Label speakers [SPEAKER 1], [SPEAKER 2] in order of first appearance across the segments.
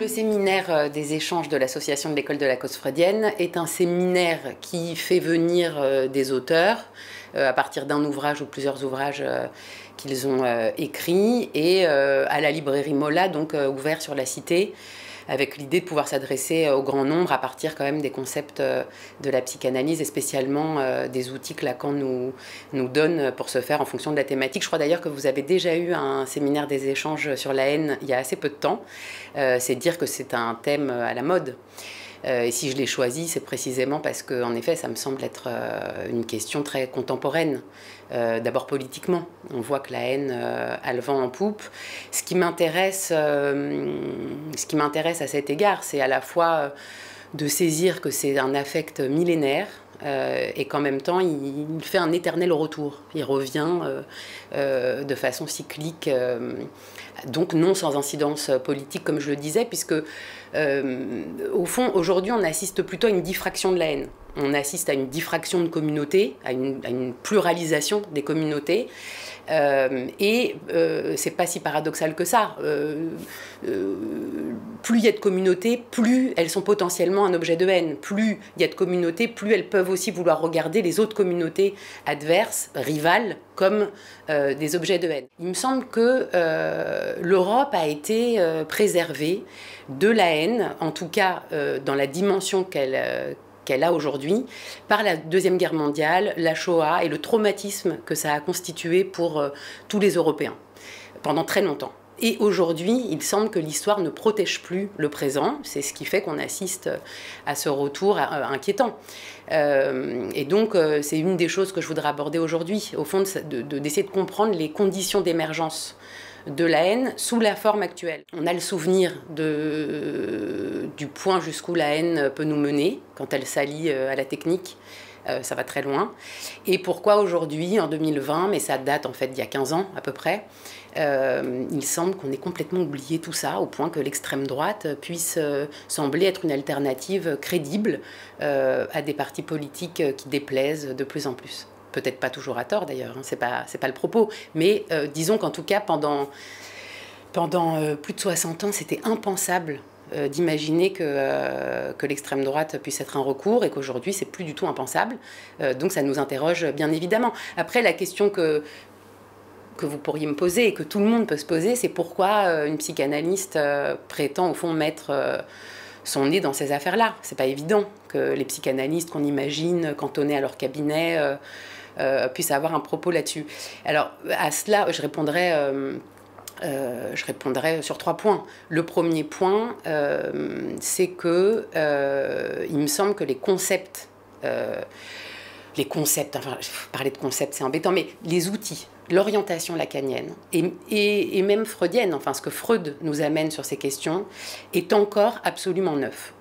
[SPEAKER 1] Le séminaire des échanges de l'association de l'école de la cause freudienne est un séminaire qui fait venir des auteurs à partir d'un ouvrage ou plusieurs ouvrages qu'ils ont écrits et à la librairie Mola, donc ouvert sur la Cité, avec l'idée de pouvoir s'adresser au grand nombre à partir quand même des concepts de la psychanalyse et spécialement des outils que Lacan nous donne pour ce faire en fonction de la thématique. Je crois d'ailleurs que vous avez déjà eu un séminaire des échanges sur la haine il y a assez peu de temps. C'est dire que c'est un thème à la mode. Et si je l'ai choisi, c'est précisément parce que, en effet, ça me semble être une question très contemporaine. D'abord politiquement, on voit que la haine a le vent en poupe. Ce qui m'intéresse à cet égard, c'est à la fois de saisir que c'est un affect millénaire et qu'en même temps, il fait un éternel retour. Il revient de façon cyclique, donc non sans incidence politique, comme je le disais, puisque, au fond, aujourd'hui, on assiste plutôt à une diffraction de la haine. On assiste à une diffraction de communautés, à une pluralisation des communautés. C'est pas si paradoxal que ça. Plus il y a de communautés, plus elles sont potentiellement un objet de haine. Plus il y a de communautés, plus elles peuvent aussi vouloir regarder les autres communautés adverses, rivales, comme des objets de haine. Il me semble que l'Europe a été préservée de la haine, en tout cas dans la dimension qu'elle a aujourd'hui, par la Deuxième Guerre mondiale, la Shoah et le traumatisme que ça a constitué pour tous les Européens, pendant très longtemps. Et aujourd'hui, il semble que l'histoire ne protège plus le présent. C'est ce qui fait qu'on assiste à ce retour inquiétant. Et donc, c'est une des choses que je voudrais aborder aujourd'hui, au fond, d'essayer de comprendre les conditions d'émergence de la haine sous la forme actuelle. On a le souvenir du point jusqu'où la haine peut nous mener, quand elle s'allie à la technique. Ça va très loin. Et pourquoi aujourd'hui, en 2020, mais ça date en fait d'il y a 15 ans à peu près, il semble qu'on ait complètement oublié tout ça, au point que l'extrême droite puisse sembler être une alternative crédible à des partis politiques qui déplaisent de plus en plus. Peut-être pas toujours à tort d'ailleurs, hein, c'est pas le propos, mais disons qu'en tout cas pendant plus de 60 ans, c'était impensable d'imaginer que l'extrême droite puisse être un recours et qu'aujourd'hui c'est plus du tout impensable. Donc ça nous interroge bien évidemment. Après, la question que vous pourriez me poser et que tout le monde peut se poser, c'est pourquoi une psychanalyste prétend au fond mettre son nez dans ces affaires-là. C'est pas évident que les psychanalystes qu'on imagine cantonnés à leur cabinet puissent avoir un propos là-dessus. Alors à cela, je répondrai sur 3 points. Le premier point, c'est que il me semble que les concepts, enfin, parler de concepts, c'est embêtant, mais les outils, l'orientation lacanienne et même freudienne, enfin ce que Freud nous amène sur ces questions, est encore absolument neuf.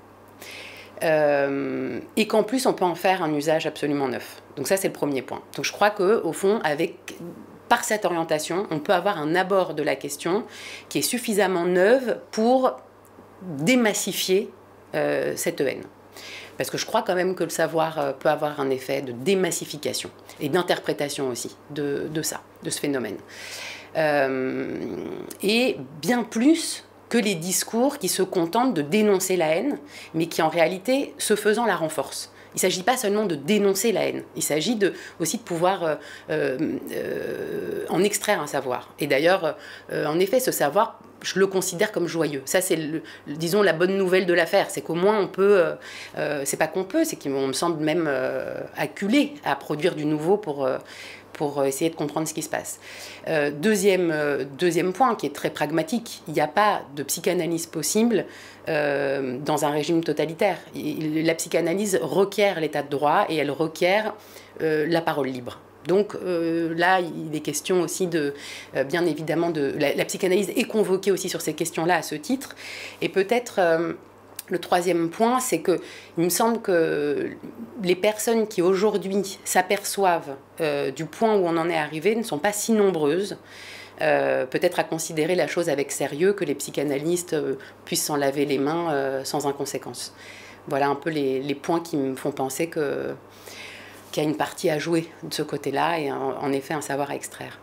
[SPEAKER 1] Et qu'en plus, on peut en faire un usage absolument neuf. Donc ça, c'est le premier point. Donc je crois qu'au fond, par cette orientation, on peut avoir un abord de la question qui est suffisamment neuve pour démassifier cette haine. Parce que je crois quand même que le savoir peut avoir un effet de démassification et d'interprétation aussi de ce phénomène. Et bien plus que les discours qui se contentent de dénoncer la haine, mais qui en réalité, ce faisant, la renforcent. Il ne s'agit pas seulement de dénoncer la haine, il s'agit aussi de pouvoir en extraire un savoir. Et d'ailleurs, en effet, ce savoir, je le considère comme joyeux. Ça, c'est, disons, la bonne nouvelle de l'affaire. C'est qu'au moins, on peut... c'est pas qu'on peut, c'est qu'on me semble même acculé à produire du nouveau pour essayer de comprendre ce qui se passe. Deuxième point, qui est très pragmatique, il n'y a pas de psychanalyse possible dans un régime totalitaire. La psychanalyse requiert l'état de droit et elle requiert la parole libre. Donc là, il est question aussi bien évidemment, la psychanalyse est convoquée aussi sur ces questions-là à ce titre. Et peut-être... le troisième point, c'est qu'il me semble que les personnes qui aujourd'hui s'aperçoivent du point où on en est arrivé ne sont pas si nombreuses, peut-être à considérer la chose avec sérieux, que les psychanalystes puissent s'en laver les mains sans inconséquence. Voilà un peu les points qui me font penser qu'il y a une partie à jouer de ce côté-là et en effet un savoir à extraire.